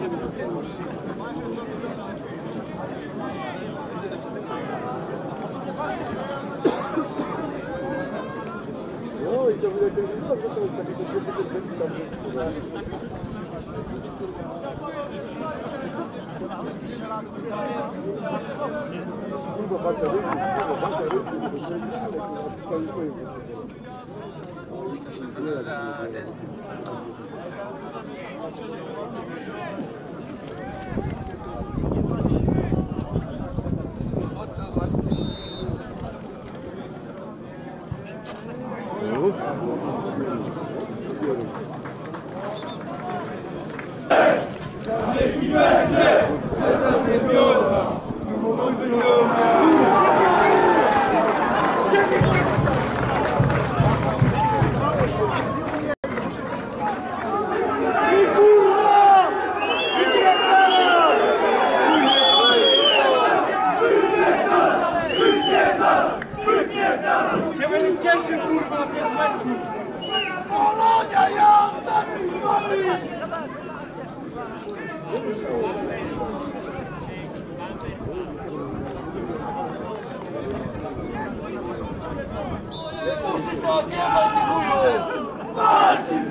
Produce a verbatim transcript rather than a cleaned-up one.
No i to wyle ten no, to jest takie to tam kurwa bacia ryby, kurwa bacia ryby, to jest swoim. Polonia jazda z piwami! Ty muszę się odjebać, ty chuju! Walczyć!